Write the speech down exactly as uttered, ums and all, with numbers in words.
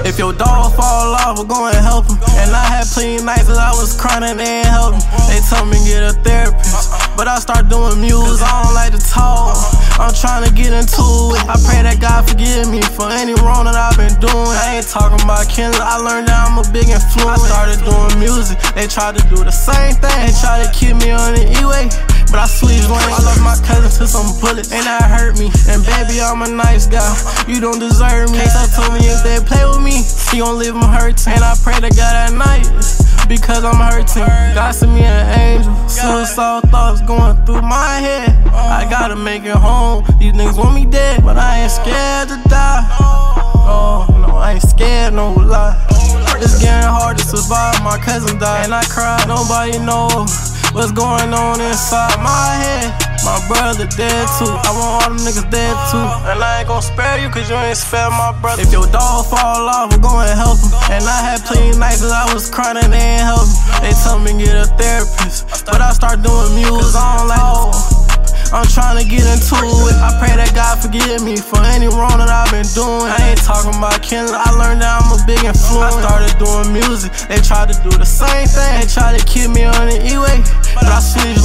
If your dog fall off, we're going to help him. And I had plenty nights that I was crying and they ain't help me. They told me get a therapist, but I start doing music. I don't like to talk, I'm trying to get into it. I pray that God forgive me for any wrong that I've been doing. I ain't talking about Kendrick, I learned that I'm a big influence. I started doing music, they tried to do the same thing. They tried to keep me on the E-way, but I switched lanes. I love my cousin to some bullets, and that hurt me. And baby, I'm a nice guy, you don't deserve me. K-Sub told me if they play with me, he gon' leave them hurting. And I pray to God at night, because I'm hurting. God sent me an angel, suicidal thoughts going through my head. I gotta make it home, these niggas want me dead, but I ain't scared to die. Oh, no, I ain't scared, no lie. It's getting hard to survive, my cousin died, and I cried. Nobody knows what's going on inside my head. My brother dead too, I want all them niggas dead too. And I ain't gon' spare you cause you ain't spare my brother. If your dog fall off, we're going to help him. And I had plenty nights that I was crying and they ain't help me. They told me get a therapist, but I start doing music. I don't like to I'm trying to get into it. I pray that God forgive me for any wrong that I've been doing. I ain't talking about Kendrick, I learned that I'm a big influence. I started doing music, they tried to do the same thing. They tried to keep me on the E-way, but I switched